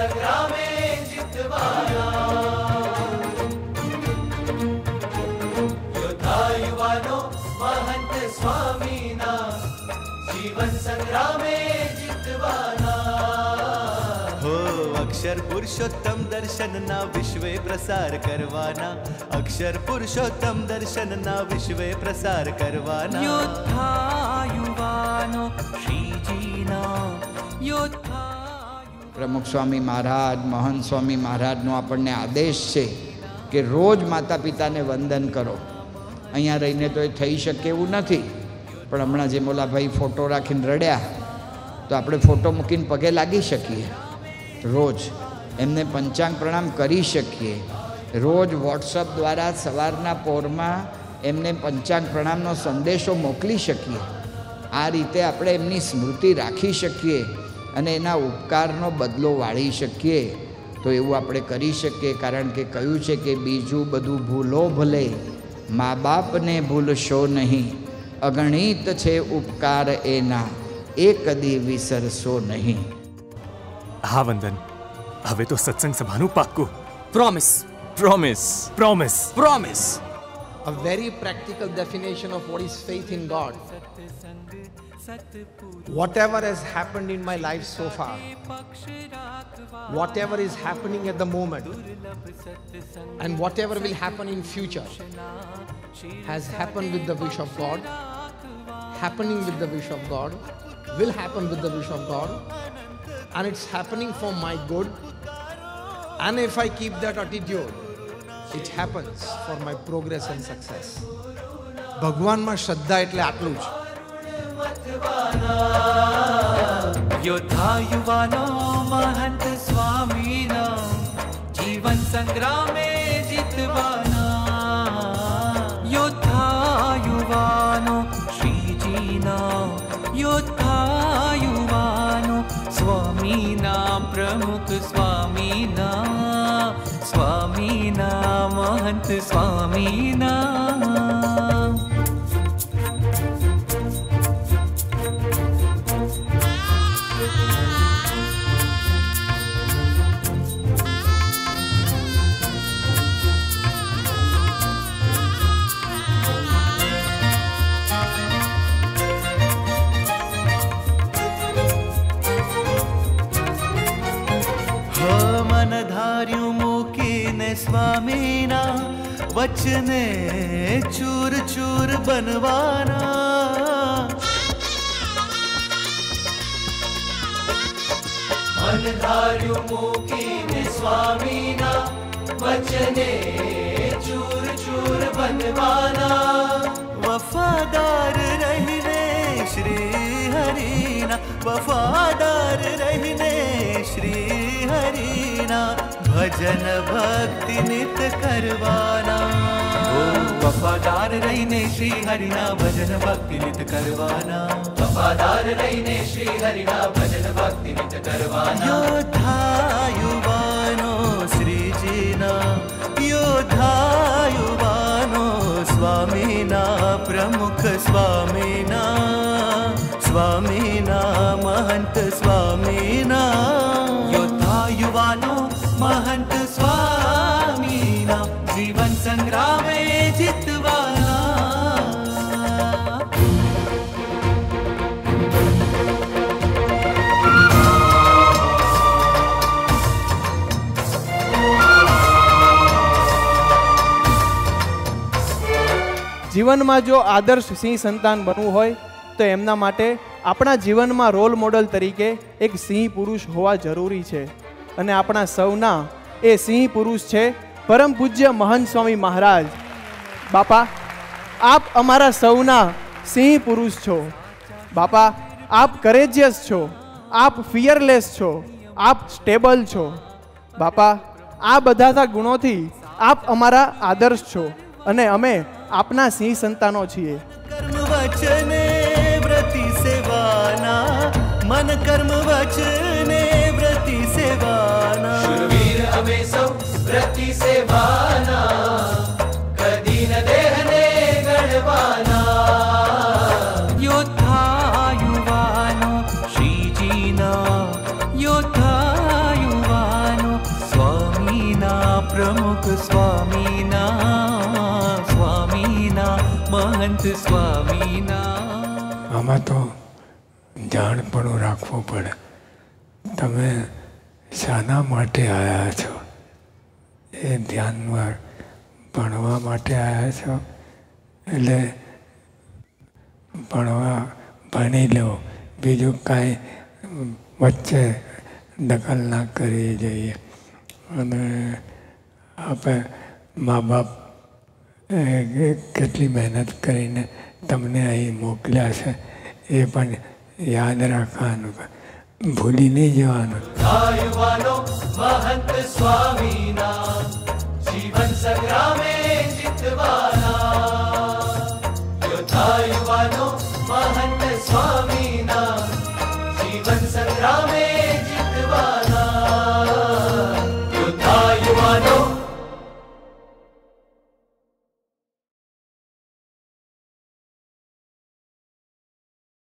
संग्रामे जितवाना योद्धा युवानो महंत स्वामीना जीवन संग्रामे जितवाना हो अक्षर पुरुषोत्तम दर्शन ना विश्वे प्रसार करवाना अक्षर पुरुषोत्तम दर्शन ना विश्वे प्रसार करवाना योद्धा युवानो श्रीजीना योद्धा प्रमुख स्वामी महाराज महंत स्वामी महाराजનો આપણને આદેશ છે કે રોજ માતા પિતાને વંદન કરો। અહીંયા રહીને તો એ થઈ શકે એવું નથી, પણ હમણાં જે મોલા ભાઈ ફોટો રાખીને રડ્યા તો આપણે ફોટો મૂકીને પગે લાગી શકીએ, રોજ એમને પંચાંગ પ્રણામ કરી શકીએ, રોજ વોટ્સઅપ દ્વારા સવારના પોરમાં એમને પંચાંગ પ્રણામનો સંદેશો મોકલી શકીએ। આ રીતે આપણે એમની સ્મૃતિ રાખી શકીએ અને એના ઉપકારનો બદલો વાળી શકીએ। તો એવું આપણે કરી શકીએ, કારણ કે કહ્યું છે કે બીજું બધું ભૂલો ભલે મા બાપને ભૂલશો નહીં, અગણિત છે ઉપકાર એના એ કદી વિસરશો નહીં। હા વંદન, હવે તો સત્સંગ સભાનું પાક્કું। Promise. Promise promise Promise. A very practical definition of what is faith in God. Whatever has happened in my life so far, whatever is happening at the moment, and whatever will happen in future has happened with the wish of God, happening with the wish of God, will happen with the wish of God, and it's happening for my good. And if I keep that attitude, it happens for my progress and success. ભગવાનમાં શ્રદ્ધા એટલે આટલું જ। योद्धा युवानो महंत स्वामीना जीवन संग्रामे जितवाना योद्धा युवानो श्रीजीना योद्धा युवानो स्वामीना प्रमुख स्वामीना स्वामीना महंत स्वामीना मन धार्यु मूकीने स्वामीना वचने चूर चूर बनवाना मन धार्यु मूकीने स्वामीना वचने चूर चूर बनवाना वफादार रहने श्री हरिना वफादार रहने श्री हरिना भजन भक्ति नित करवाना वफादार रहने श्री हरिना भजन भक्ति नित करवाना वफादार रहने श्री हरिना भजन भक्ति नित करवाना योद्धा युवानो श्री जीना योद्धा युवानो स्वामीना प्रमुख स्वामीना स्वामीना महंत स्वामीना योद्धा युवानो महंत स्वामीना जीवन संग्रामे जितवाना જીવનમાં જો આદર્શ સિંહ સંતાન બનવું હોય તો એમના માટે આપણા જીવનમાં રોલ મોડલ તરીકે એક સિંહ પુરુષ હોવા જરૂરી છે અને આપણા સૌના એ સિંહ પુરુષ છે પરમ પૂજ્ય મહંત સ્વામી મહારાજ। બાપા, આપ અમારા સૌના સિંહ પુરુષ છો। બાપા, આપ કરેજિયસ છો, આપ ફિયરલેસ છો, આપ સ્ટેબલ છો। બાપા, આ બધા ગુણોથી આપ અમારા આદર્શ છો અને અમે આપના સિંહ સંતાનો છીએ। कर्म वचने व्रति सेवाना मन कर्म वचने व्रति सेवाना शूरवीर अमे सौ व्रति सेवाना कदी न देहने गणवाना योद्धा युवानो श्रीजीना योद्धा युवानो પ્રમુખ સ્વામીના સ્વામીના મહંત સ્વામીના. આમાં તો જાણપણું રાખવું પડે. તમે શાના માટે આવ્યા છો એ ધ્યાનમાં, ભણવા માટે આવ્યા છો એટલે ભણી લો, બીજું કાંઈ વચ્ચે દખલ ના કરવી જોઈએ. અને આપણે મા બાપ કેટલી મહેનત કરીને તમને અહીં મોકલ્યા છે એ પણ યાદ રાખવાનું, ભૂલી નહીં જવાનું. મહંત સ્વામીના જીવન સંગ્રામે